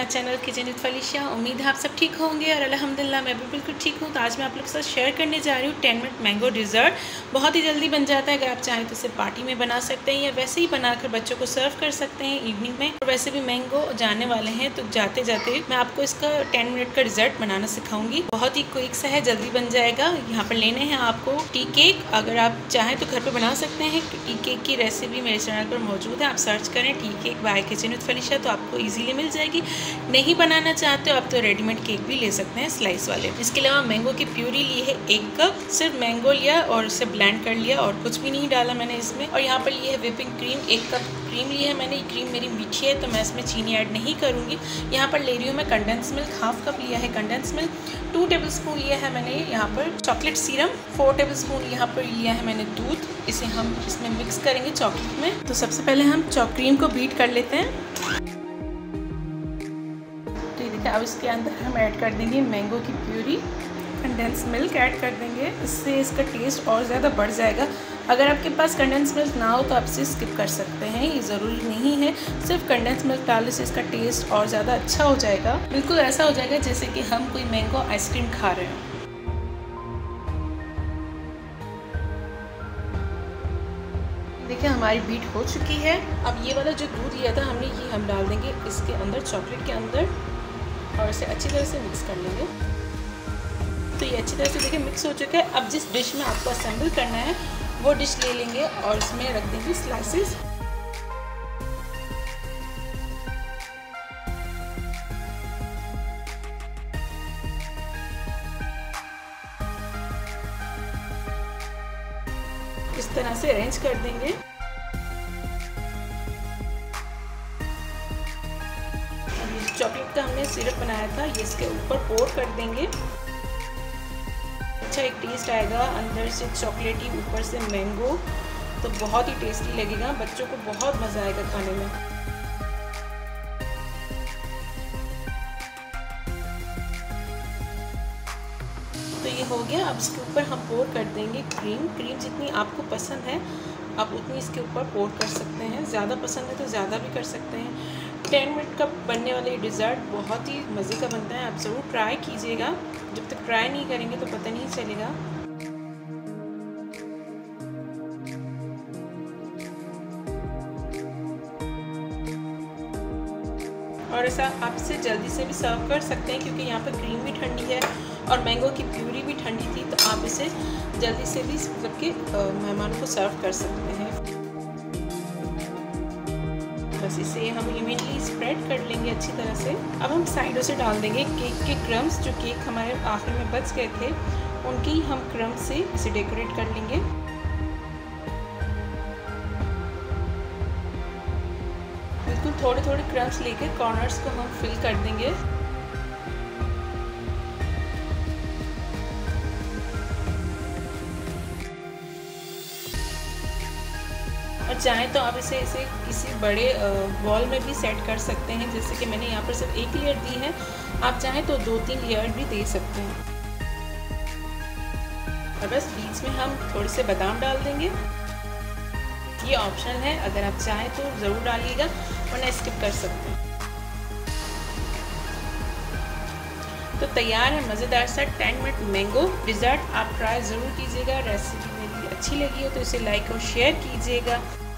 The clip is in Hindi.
Channel kitchen with फलिशा। उम्मीद है आप सब ठीक होंगे और अल्हम्दुलिल्लाह मैं भी बिल्कुल ठीक हूँ। तो आज मैं आप लोग के साथ शेयर करने जा रही हूँ 10 मिनट मैंगो डिज़र्ट। बहुत ही जल्दी बन जाता है। अगर आप चाहें तो इसे पार्टी में बना सकते हैं या वैसे ही बनाकर बच्चों को सर्व कर सकते हैं इवनिंग में। और वैसे भी मैंगो जाने वाले हैं तो जाते जाते मैं आपको इसका 10 मिनट का डिज़र्ट बनाना सिखाऊंगी। बहुत ही क्विक सा है, जल्दी बन जाएगा। यहाँ पर लेने हैं आपको टी केक। अगर आप चाहें तो घर पर बना सकते हैं। टी केक की रेसिपी मेरे चैनल पर मौजूद है, आप सर्च करें tea cake by kitchen with Falisha तो आपको ईजिली मिल जाएगी। नहीं बनाना चाहते हो आप तो रेडीमेड केक भी ले सकते हैं स्लाइस वाले। इसके अलावा मैंगो की प्यूरी ली है 1 कप। सिर्फ मैंगो लिया और इसे ब्लेंड कर लिया और कुछ भी नहीं डाला मैंने इसमें। और यहाँ पर लिए है व्हिपिंग क्रीम 1 कप क्रीम ली है मैंने। ये क्रीम मेरी मीठी है तो मैं इसमें चीनी ऐड नहीं करूँगी। यहाँ पर ले रही हूँ मैं कंडेंस मिल्क, 1/2 कप लिया है कंडेंस मिल्क। 2 टेबलस्पून लिया है मैंने यहाँ पर चॉकलेट सीरम। 4 टेबलस्पून यहाँ पर लिया है मैंने दूध। इसे हम इसमें मिक्स करेंगे चॉकलेट में। तो सबसे पहले हम क्रीम को बीट कर लेते हैं। अब इसके अंदर हम ऐड कर देंगे मैंगो की प्यूरी, कंडेंस मिल्क ऐड कर देंगे। इससे इसका टेस्ट और ज़्यादा बढ़ जाएगा। अगर आपके पास कंडेंस मिल्क ना हो तो आप इसे स्किप कर सकते हैं, ये ज़रूरी नहीं है। सिर्फ कंडेंस मिल्क डालने से इसका टेस्ट और ज़्यादा अच्छा हो जाएगा। बिल्कुल ऐसा हो जाएगा जैसे कि हम कोई मैंगो आइसक्रीम खा रहे हैं। देखिए हमारी बीट हो चुकी है। अब ये वाला जो दूध लिया था हमने, ये हम डाल देंगे इसके अंदर, चॉकलेट के अंदर, और इसे अच्छी तरह से मिक्स कर लेंगे। तो ये अच्छी तरह से देखिए मिक्स हो चुका है। अब जिस डिश में आपको असेंबल करना है वो डिश ले लेंगे और इसमें रख देंगे स्लाइसेस। इस तरह से अरेंज कर देंगे। चॉकलेट का हमने सिरप बनाया था, ये इसके ऊपर पोर कर देंगे। अच्छा एक टेस्ट आएगा, अंदर से चॉकलेटी ऊपर से मैंगो, तो बहुत ही टेस्टी लगेगा। बच्चों को बहुत मज़ा आएगा खाने में। तो ये हो गया। अब इसके ऊपर हम पोर कर देंगे क्रीम। क्रीम जितनी आपको पसंद है आप उतनी इसके ऊपर पोर कर सकते हैं। ज़्यादा पसंद है तो ज़्यादा भी कर सकते हैं। 10 मिनट का बनने वाला ये डिज़र्ट बहुत ही मज़े का बनता है। आप ज़रूर ट्राई कीजिएगा। जब तक ट्राई नहीं करेंगे तो पता नहीं चलेगा। और ऐसा आप इसे जल्दी से भी सर्व कर सकते हैं क्योंकि यहाँ पर क्रीम भी ठंडी है और मैंगो की प्यूरी भी ठंडी थी, तो आप इसे जल्दी से भी सबके मेहमानों को सर्व कर सकते हैं। बस इसे हम इवनली स्प्रेड कर लेंगे अच्छी तरह से। अब हम साइडों से डाल देंगे केक के क्रम्स। जो केक हमारे आखिर में बच गए थे उनकी हम क्रम्स से इसे डेकोरेट कर लेंगे। बिल्कुल थोड़े थोड़े क्रम्स लेकर कॉर्नर्स को हम फिल कर देंगे। और चाहें तो आप इसे किसी बड़े बॉल में भी सेट कर सकते हैं। जैसे कि मैंने यहाँ पर सिर्फ 1 लेयर दी है, आप चाहें तो 2-3 लेयर भी दे सकते हैं। और बस बीच में हम थोड़े से बादाम डाल देंगे। ये ऑप्शनल है, अगर आप चाहें तो ज़रूर डालिएगा वरना स्किप कर सकते हैं। तो तैयार है मज़ेदार सा 10 मिनट मैंगो डिज़र्ट। आप ट्राई ज़रूर कीजिएगा। रेसिपी मेरी अच्छी लगी हो तो इसे लाइक और शेयर कीजिएगा।